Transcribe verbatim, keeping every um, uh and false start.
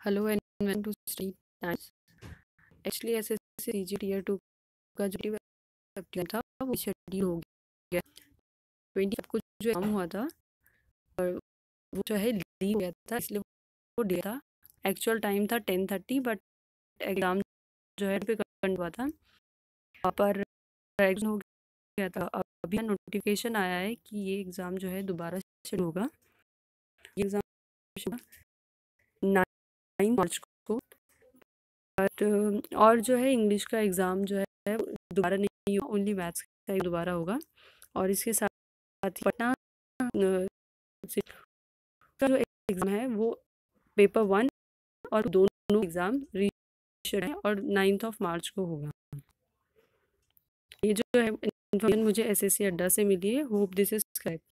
Hello and welcome to study times. Actually SSC CG tier two का जो exam था वो शेड्यूल हो गया। ट्वेंटी को जो एग्जाम हुआ था और वो जो है लीव हो गया था, इसलिए वो डे था। एक्चुअल टाइम था टेन थर्टी, बट एग्जाम जो है पे कंडक्ट हुआ था। वहाँ पर एग्जाम हो गया था। अभी नोटिफिकेशन आया है कि ये एग्ज़ाम जो है दोबारा शेड्यूल होगा। ये एग्ज़ाम नाइन मार्च को, बट और जो है इंग्लिश का एग्ज़ाम जो है दोबारा नहीं होगा, ओनली मैथ्स का दोबारा होगा। और इसके साथ ही पटना का जो एग्ज़ाम है वो पेपर वन और दोनों एग्ज़ाम रीशेड है और नाइन्थ ऑफ मार्च को होगा। ये जो है इन्फॉर्मेशन मुझे एसएससी अड्डा से मिली है। Hope this is correct.